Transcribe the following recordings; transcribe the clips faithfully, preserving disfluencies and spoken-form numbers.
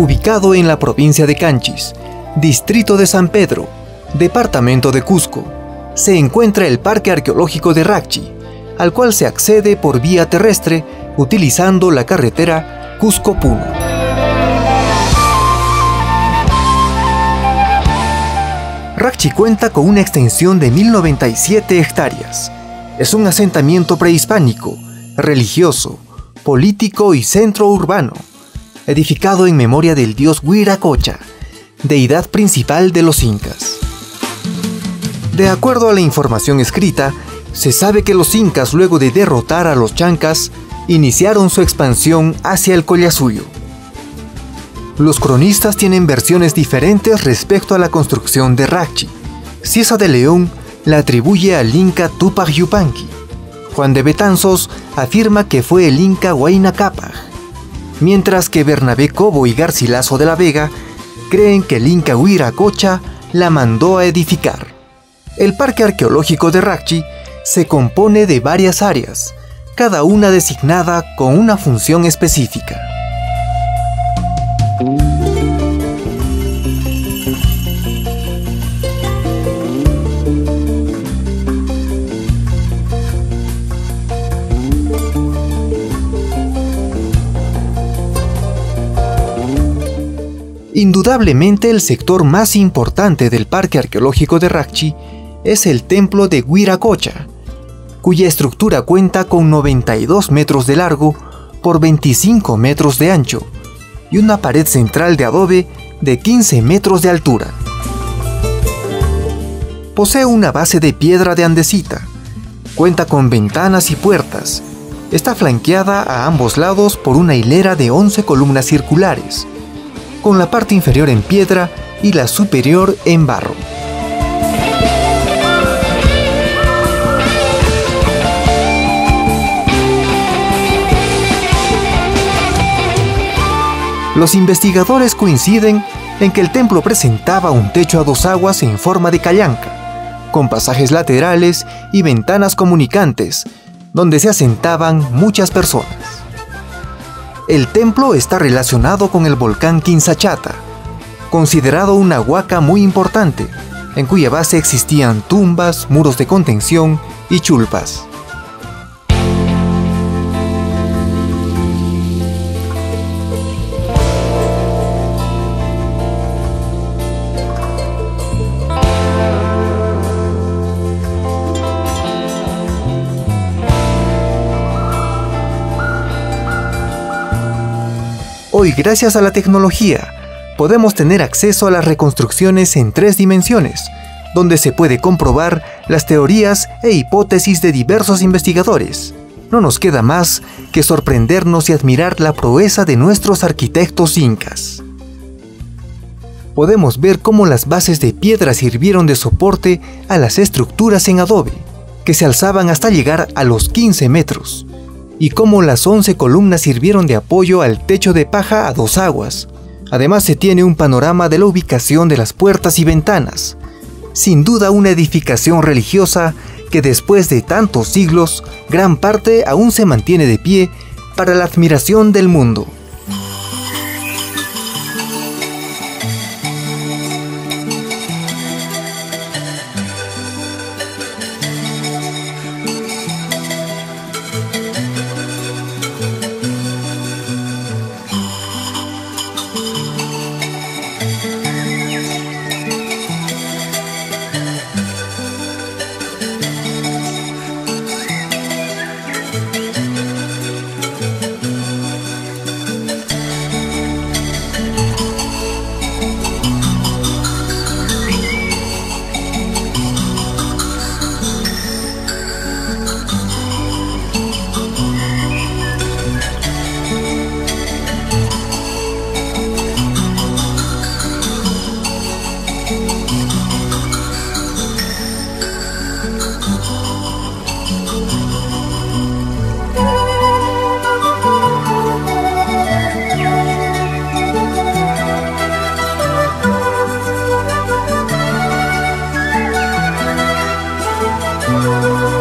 ubicado en la provincia de Canchis, distrito de San Pedro, departamento de Cusco, se encuentra el Parque Arqueológico de Racchi, al cual se accede por vía terrestre utilizando la carretera Cusco-Puno. Racchi cuenta con una extensión de mil noventa y siete hectáreas. Es un asentamiento prehispánico, religioso, político y centro urbano, edificado en memoria del dios Huiracocha, deidad principal de los incas. De acuerdo a la información escrita, se sabe que los incas, luego de derrotar a los chancas, iniciaron su expansión hacia el Collasuyo. Los cronistas tienen versiones diferentes respecto a la construcción de Racchi. Cieza de León la atribuye al inca Tupac Yupanqui. Juan de Betanzos afirma que fue el inca Huayna Cápac, mientras que Bernabé Cobo y Garcilaso de la Vega creen que el inca Huiracocha la mandó a edificar. El Parque Arqueológico de Racchi se compone de varias áreas, cada una designada con una función específica. Indudablemente el sector más importante del Parque Arqueológico de Racchi es el templo de Huiracocha, cuya estructura cuenta con noventa y dos metros de largo por veinticinco metros de ancho y una pared central de adobe de quince metros de altura. Posee una base de piedra de andesita, cuenta con ventanas y puertas, está flanqueada a ambos lados por una hilera de once columnas circulares, con la parte inferior en piedra y la superior en barro. Los investigadores coinciden en que el templo presentaba un techo a dos aguas en forma de callanca, con pasajes laterales y ventanas comunicantes, donde se asentaban muchas personas. El templo está relacionado con el volcán Quinzachata, considerado una huaca muy importante, en cuya base existían tumbas, muros de contención y chulpas. Hoy, gracias a la tecnología, podemos tener acceso a las reconstrucciones en tres dimensiones, donde se puede comprobar las teorías e hipótesis de diversos investigadores. No nos queda más que sorprendernos y admirar la proeza de nuestros arquitectos incas. Podemos ver cómo las bases de piedra sirvieron de soporte a las estructuras en adobe, que se alzaban hasta llegar a los quince metros. Y cómo las once columnas sirvieron de apoyo al techo de paja a dos aguas. Además se tiene un panorama de la ubicación de las puertas y ventanas. Sin duda una edificación religiosa que después de tantos siglos, gran parte aún se mantiene de pie para la admiración del mundo.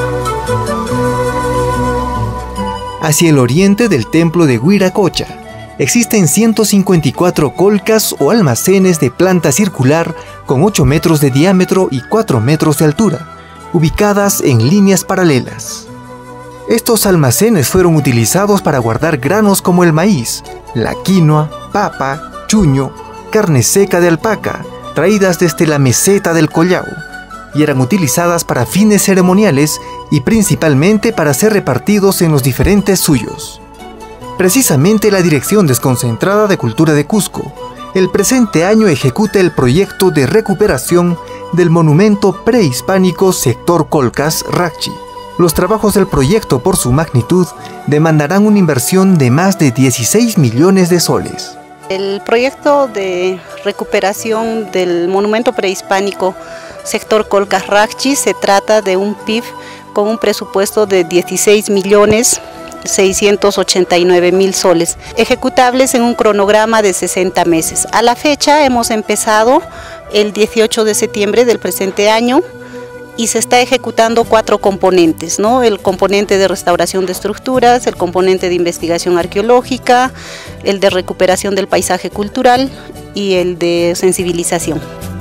Hacia el oriente del templo de Huiracocha existen ciento cincuenta y cuatro colcas o almacenes de planta circular con ocho metros de diámetro y cuatro metros de altura, ubicadas en líneas paralelas. Estos almacenes fueron utilizados para guardar granos como el maíz, la quinoa, papa, chuño, carne seca de alpaca, traídas desde la meseta del Collao, y eran utilizadas para fines ceremoniales y principalmente para ser repartidos en los diferentes suyos. Precisamente la Dirección Desconcentrada de Cultura de Cusco, el presente año ejecuta el proyecto de recuperación del monumento prehispánico Sector Colcas Racchi. Los trabajos del proyecto, por su magnitud, demandarán una inversión de más de dieciséis millones de soles. El proyecto de recuperación del monumento prehispánico Sector Colcas Racchi se trata de un P I B con un presupuesto de dieciséis millones seiscientos ochenta y nueve mil soles, ejecutables en un cronograma de sesenta meses. A la fecha hemos empezado el dieciocho de septiembre del presente año y se está ejecutando cuatro componentes, ¿no? El componente de restauración de estructuras, el componente de investigación arqueológica, el de recuperación del paisaje cultural y el de sensibilización.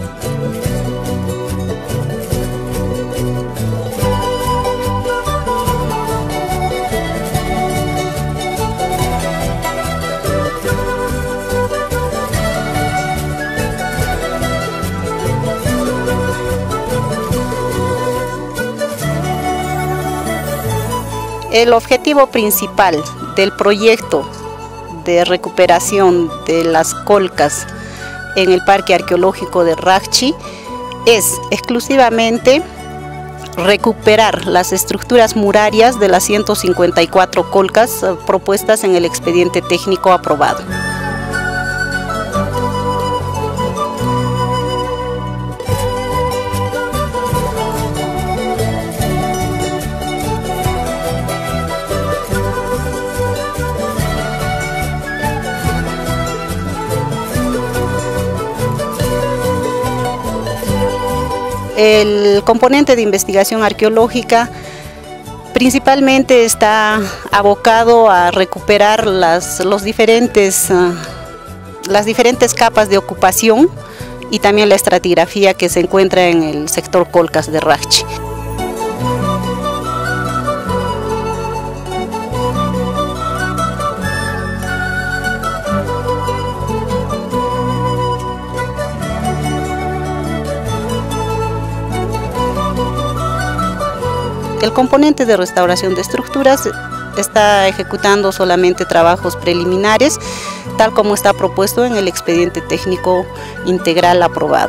El objetivo principal del proyecto de recuperación de las colcas en el Parque Arqueológico de Racchi es exclusivamente recuperar las estructuras murarias de las ciento cincuenta y cuatro colcas propuestas en el expediente técnico aprobado. El componente de investigación arqueológica principalmente está abocado a recuperar las, los diferentes, uh, las diferentes capas de ocupación y también la estratigrafía que se encuentra en el sector Colcas de Racchi. El componente de restauración de estructuras está ejecutando solamente trabajos preliminares, tal como está propuesto en el expediente técnico integral aprobado.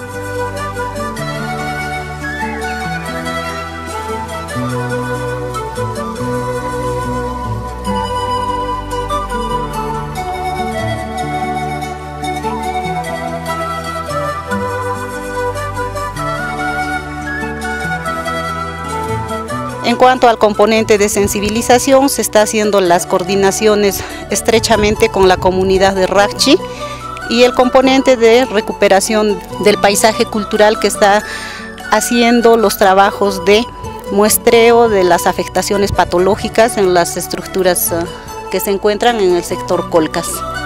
En cuanto al componente de sensibilización, se está haciendo las coordinaciones estrechamente con la comunidad de Racchi y el componente de recuperación del paisaje cultural que está haciendo los trabajos de muestreo de las afectaciones patológicas en las estructuras que se encuentran en el sector Colcas.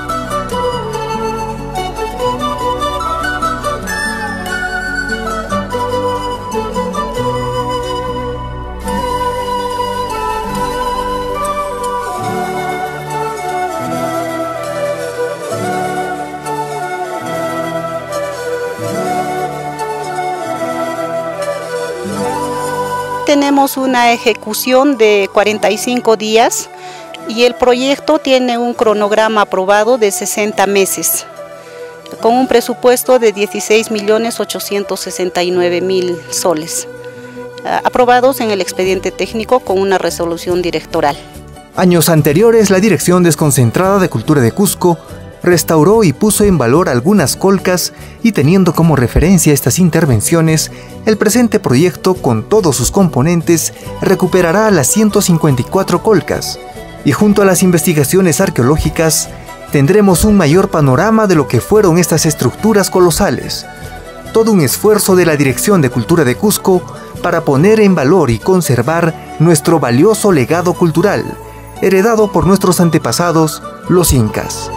Tenemos una ejecución de cuarenta y cinco días y el proyecto tiene un cronograma aprobado de sesenta meses, con un presupuesto de dieciséis millones ochocientos sesenta y nueve mil soles, aprobados en el expediente técnico con una resolución directoral. Años anteriores, la Dirección Desconcentrada de Cultura de Cusco restauró y puso en valor algunas colcas y teniendo como referencia estas intervenciones, el presente proyecto con todos sus componentes recuperará las ciento cincuenta y cuatro colcas y junto a las investigaciones arqueológicas tendremos un mayor panorama de lo que fueron estas estructuras colosales. Todo un esfuerzo de la Dirección de Cultura de Cusco para poner en valor y conservar nuestro valioso legado cultural, heredado por nuestros antepasados, los incas.